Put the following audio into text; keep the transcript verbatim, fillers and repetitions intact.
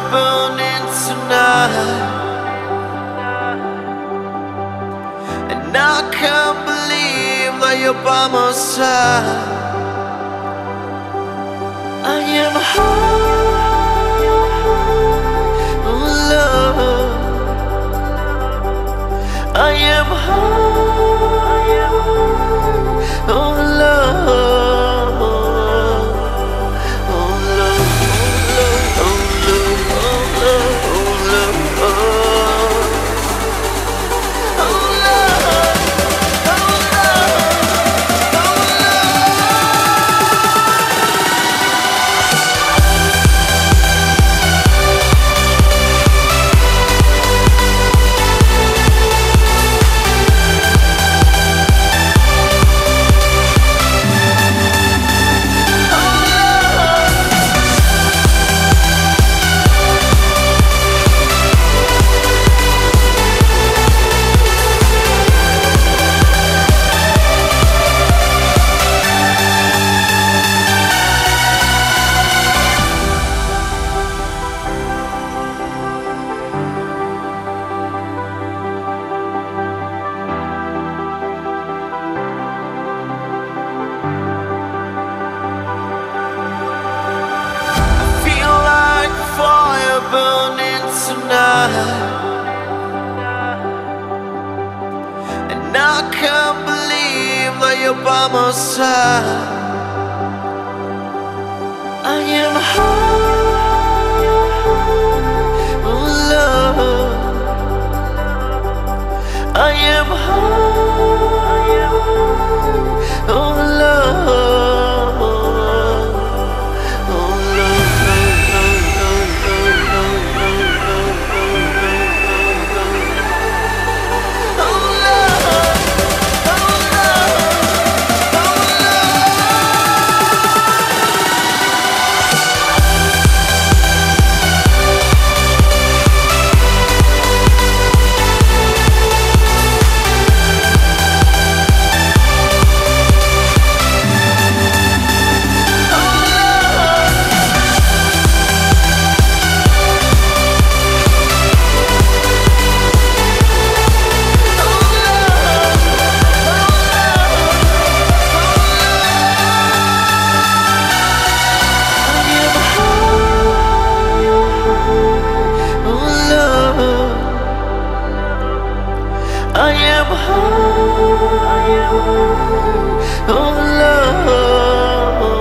burning tonight, and I can't believe that you're by my side. I am high, oh love. I am high, oh love, oh love, oh love, oh love, oh love, oh love, oh love, oh and I can't believe that you're by my side. I am high, oh love. I am high, oh love. I am high, oh love.